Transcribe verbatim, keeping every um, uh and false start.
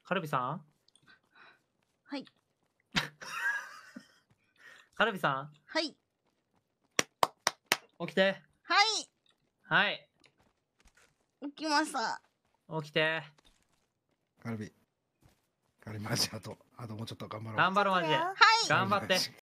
カルビさんはい。 カルビさはい。 ん起きて。 はい。 はい。 起きました。 起きて。 カルビ。カルビマジあと、あともうちょっと頑張ろう。 頑張ろうマジで。 はい。 頑張って。